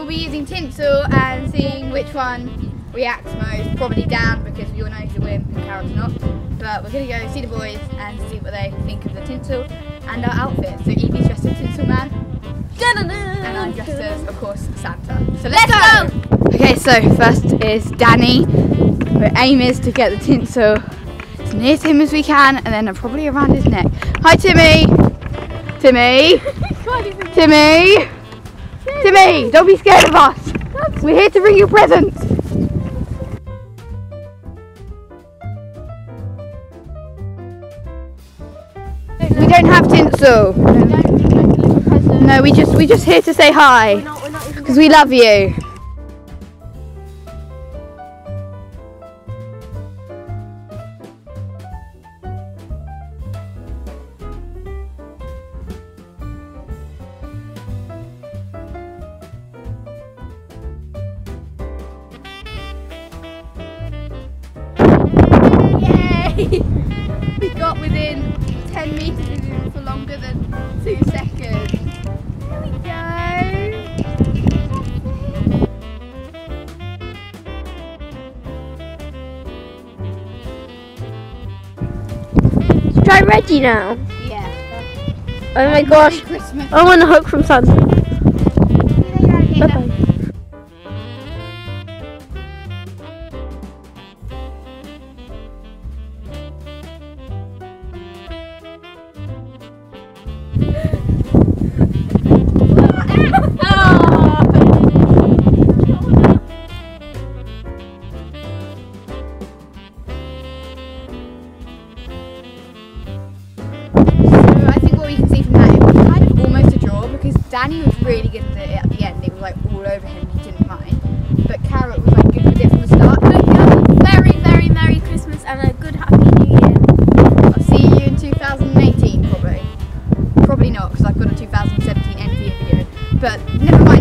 be using tinsel and seeing which one reacts most. Probably Dan, because we all know he's a wimp and Carrot's not. But we're going to go see the boys and see what they think of the tinsel and our outfits. So Evie's dressed as Tinsel Man. And I'm dressed as, of course, Santa. So let's go! Okay, so first is Danny. Our aim is to get the tinsel as near to him as we can, and then probably around his neck. Hi, Timmy! Timmy! Timmy! Timmy! Don't be scared of us! We're here to bring you presents! We don't have tinsel. No, we just here to say hi. Because we love you. Yay! We got within 10 metres for longer than 2 seconds. Here we go. Let's try Reggie now. Yeah. Oh my gosh. Christmas. I want a hook from Santa. Bye bye. Danny was really good at it at the end. It was like all over him, he didn't mind. But Carrot was like good with it from the start. Very, very Merry Christmas and a good Happy New Year. I'll see you in 2018 probably. Probably not, because I've got a 2017 end video. But never mind.